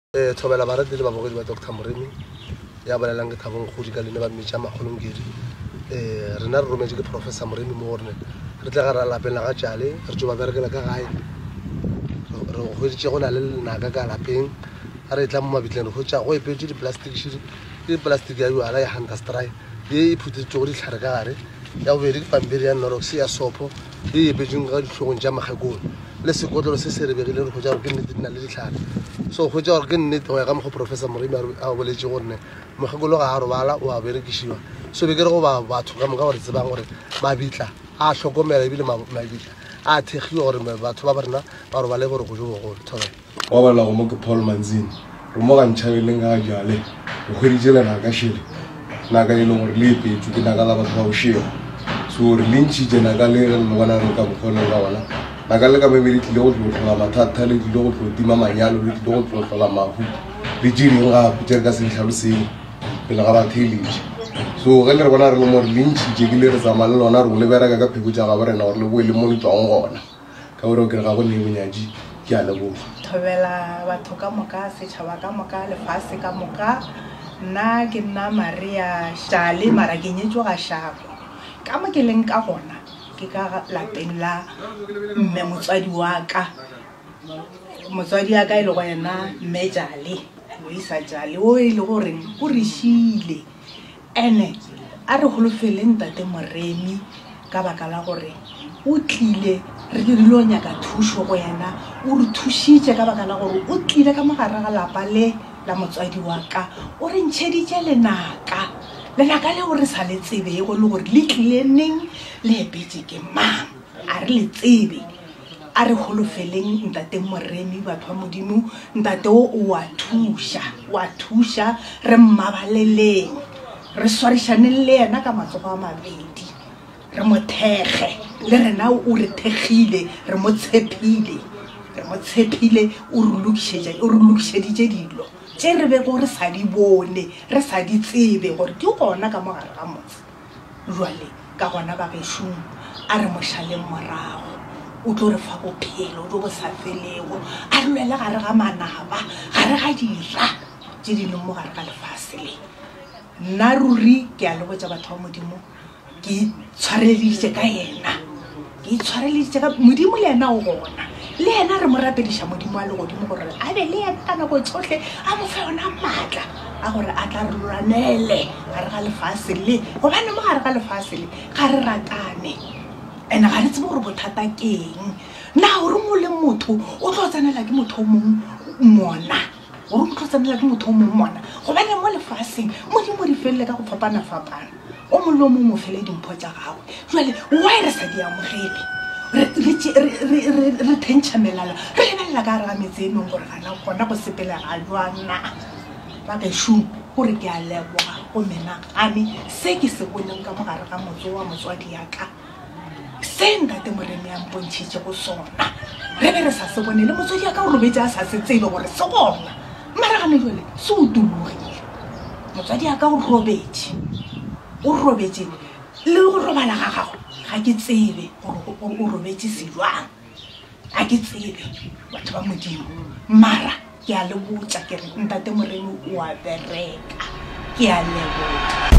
thobela ba ratile ba bogedi ba Dr. Moremi ya balelang ke Thabong Khudi ka lene ba metša magolongedi rena re rometse ke Professor Moremi mo gore re tla ga ra lapeng la ga Tšale re tšo ba berekela ka gae re go hweditše go na le lenaka ka lapeng a re tla mo mabitleng re hwetša go epetše di-plastic ya yuala ya Hunter Strike ye e phuthetšego ditlhare ka gare ya bobedi ke pampiri ya Norox ya sopo ye epetšeng ka ditlhogong tša magekolo le sekotlolo se se rebegileng re hwetša gore ke nnete di na le ditlhare so go hwetša gore ke nnete go ya ka mokgo Professor Moremi a boletše gore mogekolo ga a robala o a berekišiwa so be ke re go ba batho ka moka gore tsebang gore mabitla a hlokomela ebile mabitla a thegiwa gore batho ba rena ba robale gore go jo bogolo thobela wa bala go mo ke Paul Manzini re mo ga ntšhabeleng ga Jale go hweditše lenaka šele naka e leng gore le epetšwe ke naka la batho ba bošego so re le ntšhitše naka le re le bona re ka bokgone ka ona naka le ka mebedi tlile go tlotlola mathata le tlile go tlotima manyalo le tlile go tlotlola mahu le tše dingwe gape tše re ka se ditlhaloseng pele ga batheeletše so ge le re bona re le mo re le ntšhitše ke le re tsamaya le lona re go le bereka ka pheko tša gabo rena gore le boe le mo le tswang gona ka gore o kere ga go ne bonyadi ke a leboga thobela batho ka moka setšhaba ka moka lefase ka moka nna ke nna Maria Tšale mara ke nyetšwe ga Shako ka mo ke leng ka gona ke ka lapeng la mme motswadi wa ka e le go yena mme Tšale Loisa Tšale o e le gore o re šile ene a re holofeleng Ntate Moremi ka baka la gore o tlile re dirile nyaka thušo go yena o re thušitše ka baka la gore o tlile ka mogare ga lapa le la motswadi wa ka o re ntšheditše lenaka le gore sa le tsebego le gore le tlile neng le epetše ke mang a re le tsebe a re holofeleng Ntate Moremi batho ba Modimo ntate o wa thuša re mmabaleleng re swarišaneng le yena ka matsogo a mabedi re mo thege le rena o re thegile re mo tshepile o re lokišeditše dilo tše re be go re sa di bone re sa di tsebe gore ke gona ka mogare ga motse jwale ka gona ba gešong a re mošaleng morago o tlo re fa bophelo jo bo sa felego a re lwele gare ga manaba gare ga dira tše di leng mo gare ga lefase le nna ruri ke a lebotša batho ba Modimo ke tshwareleditše ka yena Modimo le yena o gona le yena re mo rapediša Modimo a legodimo gore a be le yena ka nako tsotlhe a mo fe yona maatla a gore a tla re lwanele gare ga lefase le gobane mo gare ga lefase le ga re ratane ene ga re tsebe gore bothata keng na gore mo le motho o tlo tsenela ke motho o mongwe mona gobane mo lefaseng Modimo di felele ka go fapana o mo le o mo fele dimpho tša gagwe jwale why re sa di amogele re thentšha melala re lebelela ka gare ga metse e meng gore gana gona go sepele ga jwana ba gešo gore ke a leboga go menagane se ke se boneng ka mogare ga motse wa motswadi yaka se Ntate Moremi a mpontšhitše go sona re be re sa se bone le motswadi yaka o robetse a sa se tsebe gore se gona mara gane jale se o tulogile motswadi yaka o robetse le go robala ga gago ga ke tsebe gore o robetse selwang a ke tsebe batho ba Modimo mara ke a le botša ke re Ntate Moremi o a bereka ke a leboga